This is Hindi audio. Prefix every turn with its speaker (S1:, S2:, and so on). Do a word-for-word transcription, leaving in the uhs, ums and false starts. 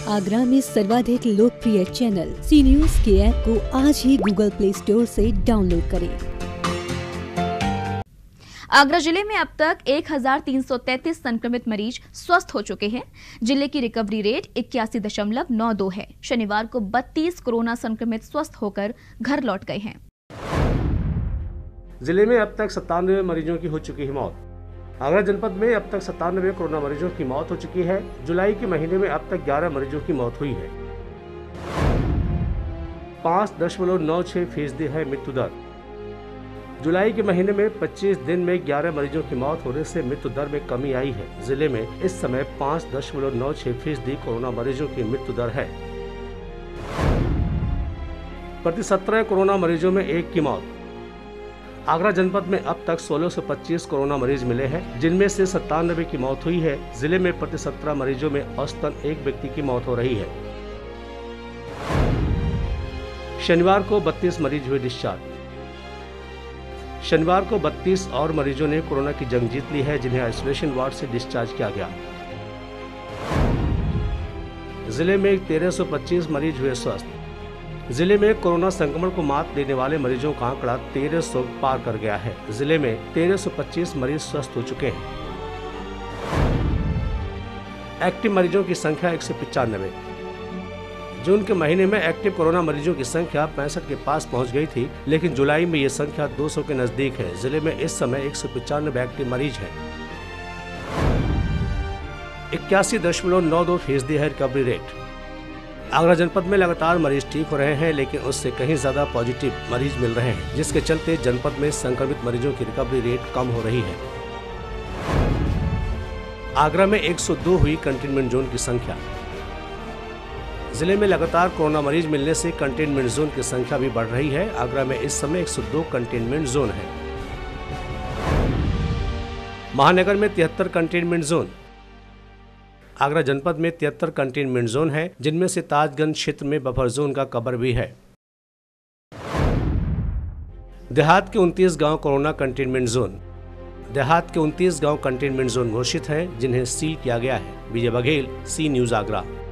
S1: आगरा में सर्वाधिक लोकप्रिय चैनल सी न्यूज के ऐप को आज ही गूगल प्ले स्टोर से डाउनलोड करें।
S2: आगरा जिले में अब तक एक हजार तीन सौ तैंतीस संक्रमित मरीज स्वस्थ हो चुके हैं। जिले की रिकवरी रेट इक्यासी दशमलव नौ दो है। शनिवार को बत्तीस कोरोना संक्रमित स्वस्थ होकर घर लौट गए हैं।
S3: जिले में अब तक सत्तानवे मरीजों की हो चुकी है मौत। आगरा जनपद में अब तक सत्तानवे कोरोना मरीजों की मौत हो चुकी है। जुलाई के महीने में अब तक ग्यारह मरीजों की मौत हुई है। पाँच दशमलव नौ छह फीसदी है मृत्यु दर। जुलाई के महीने में पच्चीस दिन में ग्यारह मरीजों की मौत होने से मृत्यु दर में कमी आई है। जिले में इस समय पाँच दशमलव नौ छह फीसदी कोरोना मरीजों की मृत्यु दर है। प्रति सत्रह कोरोना मरीजों में एक की मौत। आगरा जनपद में अब तक सोलह सौ पच्चीस कोरोना मरीज मिले हैं, जिनमें से सत्तानवे की मौत हुई है। जिले में प्रति सत्रह मरीजों में औसतन एक व्यक्ति की मौत हो रही है। शनिवार को बत्तीस मरीज हुए डिस्चार्ज। शनिवार को बत्तीस और मरीजों ने कोरोना की जंग जीत ली है, जिन्हें आइसोलेशन वार्ड से डिस्चार्ज किया गया। जिले में तेरह सौ पच्चीस मरीज हुए स्वस्थ। जिले में कोरोना संक्रमण को मात देने वाले मरीजों का आंकड़ा तेरह सौ पार कर गया है। जिले में तेरह सौ पच्चीस मरीज स्वस्थ हो चुके हैं। एक्टिव मरीजों की संख्या एक सौ पचानवे। जून के महीने में एक्टिव कोरोना मरीजों की संख्या पैंसठ के पास पहुंच गई थी, लेकिन जुलाई में ये संख्या दो सौ के नजदीक है। जिले में इस समय एक सौ पचानवे एक्टिव मरीज हैं। इक्यासी दशमलव नौ दो फीसदी है रिकवरी रेट। आगरा जनपद में लगातार मरीज ठीक हो रहे हैं, लेकिन उससे कहीं ज्यादा पॉजिटिव मरीज मिल रहे हैं, जिसके चलते जनपद में संक्रमित मरीजों की रिकवरी रेट कम हो रही है। आगरा में एक सौ दो हुई कंटेनमेंट जोन की संख्या। जिले में लगातार कोरोना मरीज मिलने से कंटेनमेंट जोन की संख्या भी बढ़ रही है। आगरा में इस समय एक सौ दो कंटेनमेंट जोन है। महानगर में तिहत्तर कंटेनमेंट जोन। आगरा जनपद में तिहत्तर कंटेनमेंट जोन है, जिनमें से ताजगंज क्षेत्र में बफर जोन का कवर भी है। देहात के उनतीस गांव कोरोना कंटेनमेंट जोन। देहात के उनतीस गांव कंटेनमेंट जोन घोषित हैं, जिन्हें सील किया गया है। Vijay Baghel, C News Agra.